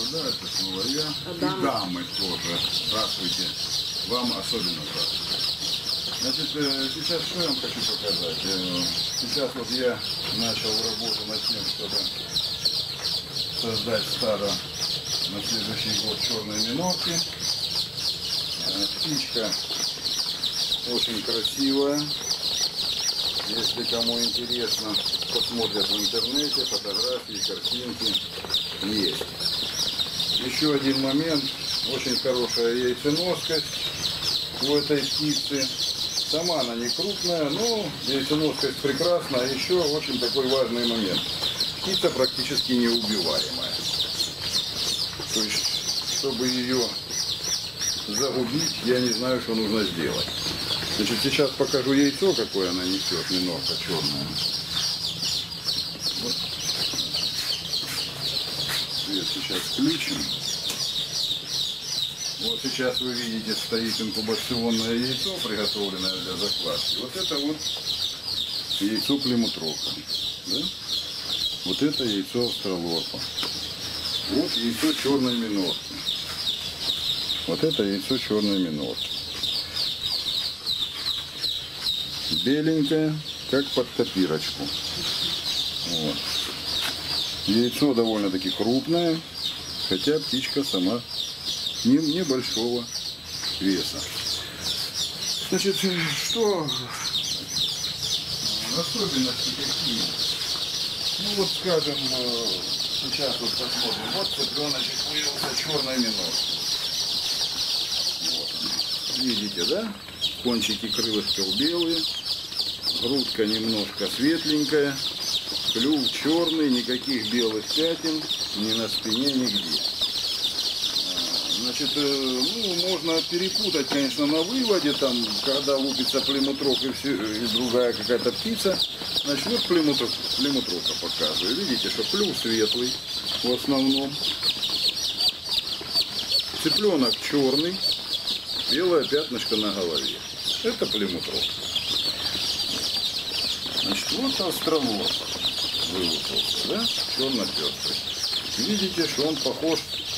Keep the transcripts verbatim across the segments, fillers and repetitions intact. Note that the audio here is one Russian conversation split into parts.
Да, это снова я. Адам. И дамы тоже. Здравствуйте. Вам особенно здравствуйте. Значит, сейчас что я вам хочу показать? Сейчас вот я начал работу над тем, чтобы создать стадо на следующий год черной минорки. Птичка очень красивая. Если кому интересно, посмотрят в интернете, фотографии, картинки есть. Еще один момент. Очень хорошая яйценоскость у этой птицы. Сама она не крупная, но яйценоскость прекрасна. А еще очень такой важный момент. Птица практически неубиваемая. То есть, чтобы ее загубить, я не знаю, что нужно сделать. Значит, сейчас покажу яйцо, какое она несет, минорка черная. Вот. Свет сейчас включим. Вот сейчас вы видите, стоит инкубационное яйцо, приготовленное для закладки. Вот это вот яйцо плимутрока. Да? Вот это яйцо австралорпа. Вот яйцо черной минорки. Вот это яйцо черной минорки. Беленькое, как под копирочку. Вот. Яйцо довольно-таки крупное, хотя птичка сама не, небольшого веса. Значит, что особенности какие? Ну вот, скажем, сейчас вот посмотрим. Вот цыпленочек появился черной минорки. Вот. Видите, да? Кончики крылышков белые, грудка немножко светленькая, клюв черный, никаких белых пятен ни на спине, нигде. Значит, ну, можно перепутать, конечно, на выводе, там, когда лупится плимутрок и, все, и другая какая-то птица. Значит, вот плимутрок, плимутрока показываю. Видите, что клюв светлый в основном. Цыпленок черный, белое пятнышко на голове. Это плимутрок. Значит, вот австралорп вылупился, да? Черно-пестрый. Видите, что он похож.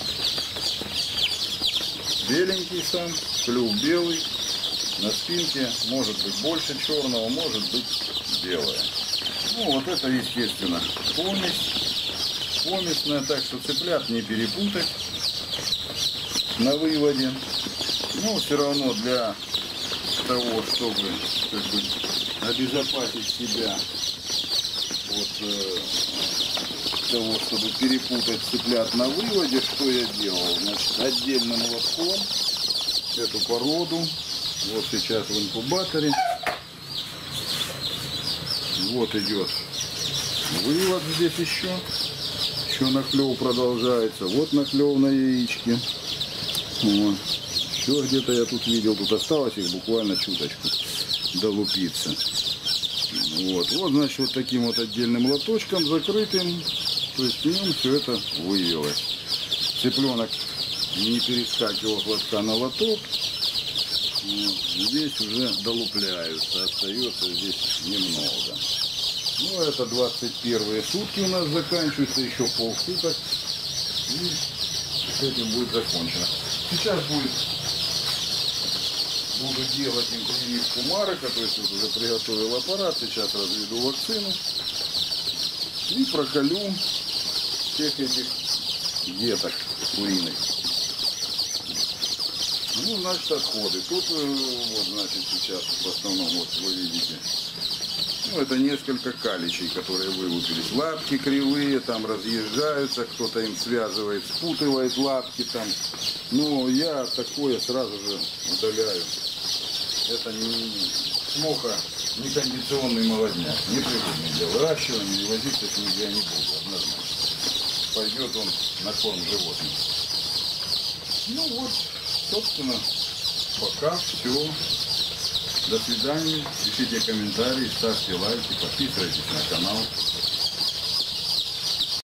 Беленький сам, клюв белый, на спинке может быть больше черного, может быть белое. Ну вот это, естественно, помесь, помесная, так что цыплят не перепутать на выводе. Но все равно для того, чтобы как бы обезопасить себя от э, того, чтобы перепутать цыплят на выводе, что я делал? Значит, отдельным лотком эту породу, вот сейчас в инкубаторе, вот идет вывод здесь еще, еще наклев продолжается, вот наклев на яичке, вот. Еще где-то я тут видел, тут осталось их буквально чуточку долупиться. Вот, вот, значит, вот таким вот отдельным лоточком закрытым. То есть в нем все это вывелось. Цыпленок не перескакивал с лотка на лоток. Вот. Здесь уже долупляются. Остается здесь немного. Ну, это двадцать первые сутки у нас заканчиваются. Еще полсуток. И с этим будет закончено. Сейчас будет, буду делать им прививку марека. То есть вот уже приготовил аппарат. Сейчас разведу вакцину. И проколю всех этих деток куриных. Ну, значит, отходы. Тут, вот, значит, сейчас в основном, вот вы видите, ну, это несколько каличей, которые вылупились. Лапки кривые, там разъезжаются, кто-то им связывает, спутывает лапки там. Но я такое сразу же удаляю. Это не плохо. Некондиционный молодняк, непригодный для выращивания, и возиться с ним я не буду, однозначно. Пойдет он на корм животным. Ну вот, собственно, пока все. До свидания. Пишите комментарии, ставьте лайки, подписывайтесь на канал.